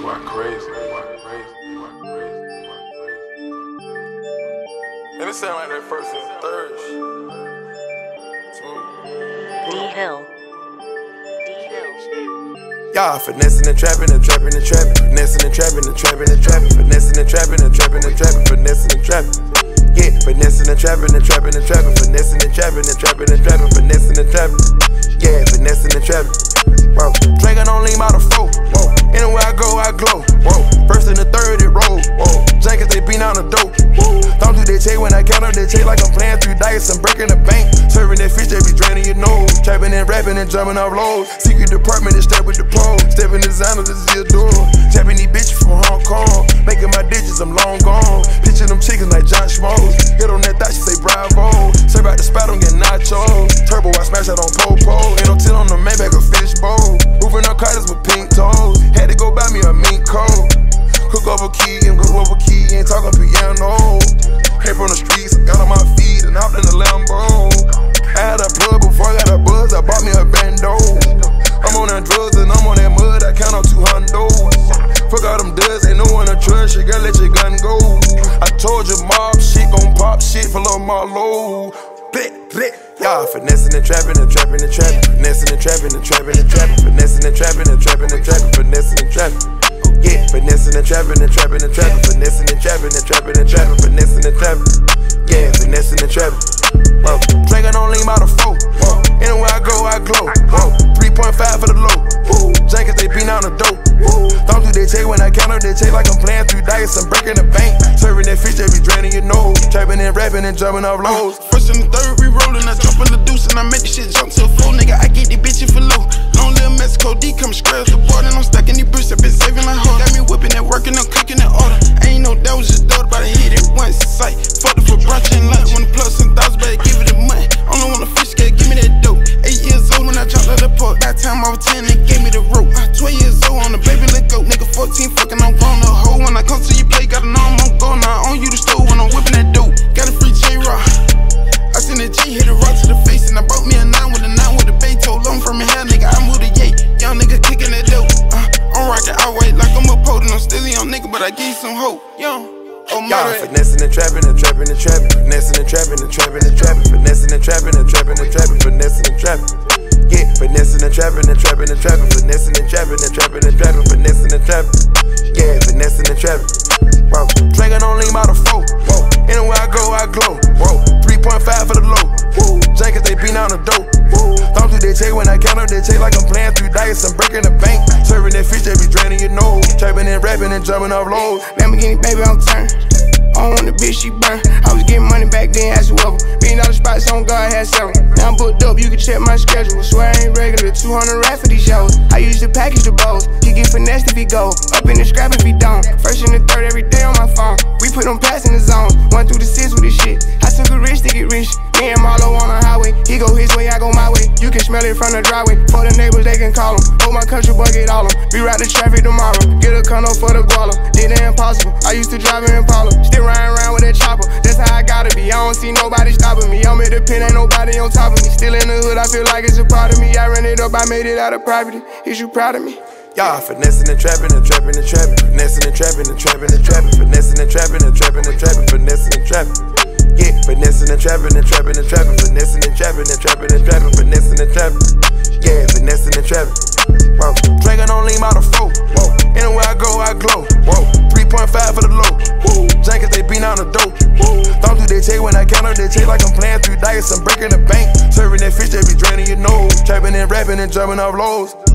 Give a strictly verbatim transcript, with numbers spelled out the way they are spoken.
Why crazy? Why crazy? Why crazy? Why crazy? And it sound like that first and third. D-Hill. D-Hill. Y'all finessing and trapping and trapping and trapping, finessing and trapping and trapping and trapping, finessing and trapping and trapping and trapping, finessing and trapping. Yeah, finessing and trapping and trapping and trapping, finessing and trapping and trapping and trapping, finessing and trapping. Yeah, finessing and trapping. Whoa, Drake don't lean by the foe. Whoa, anywhere I go, I glow. Whoa, first and the third it roll. Whoa, Jenkins they beat on the dope. Woo, don't do that check when I count up that check like I'm playing through dice. I'm breaking the bank, serving that fish they be draining your nose. Trapping and rapping and jumping off loads. Secret department is step with the pole. Stepping designer, this is your door. Tapping these bitches from Hong Kong. Making my digits, I'm long gone. Pitching them chickens like John Schmoes. Hit on that thought, she say bravo. Serve out the spot, don't get nachos. Turbo, I smash out on Popo. Ain't no tin on the Maybach, a fishbowl. Moving up cars with pink toes. Had to go buy me a mink coat. Cook over key and cook over key and talking piano. Came from the streets, got on my feet and hopped in the Lambo. I had a plug before I got a buzz, I bought me a bando. I'm on that drugs and I'm on that mud, I count on two hundos. Fuck all them duds, ain't no one to trust, you gotta let your gun go. I told you mob shit gon' pop shit full of Marlowe. Blick, blick. Y'all finessing and trapping and trapping and trapping, finessing and trapping and trapping and trapping, finessing and trapping and trapping and trapping, finessing and trapping. Yeah, finessing and trapping and trapping and trapping, finessing and trapping and trapping and trapping, finessing and trapping. Yeah, finessing and trapping. Whoa, Drake don't lean by the foe. Whoa, anywhere I go, I glow. Whoa, three point five for the low. Woo, Jenkins they beat on the dope. Woo, don't do that check when I count up that check like I'm playing through dice. I'm breaking the bank, serving that fish they be draining your nose. Trapping and rapping and jumping off lows. First and the third, we rollin', I jump in the deuce and I make the shit jump to a full nigga. I get these bitches for low. Long little Mexico D come scratch the board and I'm stuck in these bricks. I been saving my heart. Got me whipping that, working, I'm cooking that order. Ain't no that was just dope, but I hit it once. Sight, fucked it for brunch and lunch. When the plus and thousand, better give it a month. Only want a fish scale, give me that dope. Eight years old when I dropped out the park. That time I was ten, they gave me the rope. I twelve years old on the baby let go. Nigga fourteen, fucking I'm grown the hoe. When I come to your play, gotta know I'm on go. Now I own you the stove when I'm whipping that dope. Got a free J-Rock. I seen a G hit a rock to the face and I brought me a nine with a nine with a Beto. Long from your hair, nigga, I moved a yay. Young nigga kicking that dope. Uh, I'm rocking out white like I'm a potent. I'm still a young nigga, but I give you some hope. Yo. Oh, y'all finessing and trapping and trapping and trapping, finessing and trapping and trapping and trapping, finessing and trapping and trapping and trapping, finessing and trapping. Yeah, finessing and trapping and trapping and trapping, finessing and trapping and trapping and trapping, finessing and trapping. Yeah, finessing and trapping. Whoa, Drake don't lean by the foe. Whoa, anywhere I go, I glow. Whoa, three point five for the low. Woo, Jenkins they beat on the dope. Woo, don't do that check when I count up that check like I'm playing through dice. I'm breaking the bank, serving that fish they be draining your nose. Trapping and rapping and jumping off lows. Lamborghini baby on turn. I don't want the bitch, she burn. I was getting money back then, ask whoever. Million dollar spots on God, had several. Now I'm booked up, you can check my schedule. Swear I ain't regular, two hundred rats for these shows. I used to package the bows. He get finessed if he go. Up in the scrap if he don't. First and the third every day on my phone. We put them past in the zone. One through the six with this shit. I took a risk to get rich. Me and Marlo on the highway. He go his way, I go my way. You can smell it from the driveway. For the neighbors, they can call him. Hold my country boy, get all them. We ride the traffic tomorrow. Get a condo for the guala. Did the impossible. I used to drive an Impala. Still riding around with that chopper. That's how I gotta be. I don't see nobody stopping me. I'm at the pen, ain't nobody on top of me. Still in the hood, I feel like it's a part of me. I ran it up, I made it out of property. Is you proud of me? Y'all finessing and trapping and trapping and trapping, finessing and trapping and trapping and trapping, finessing and trapping and trapping and trapping, finessing and trapping. Yeah, finessing and trapping and trapping and trapping, finessing and trapping and trapping and trapping, finessing and trapping. Yeah, finessing and trapping. Whoa, Drake don't lean by the foe. Whoa, anywhere I go, I glow. Whoa, three point five for the low. Woo, Jenkins they beat on the dope. Woo, don't do that check when I count up that check like I'm playing through dice. I'm breaking the bank, serving that fish they be draining your nose. Trapping and rapping and jumping off lows.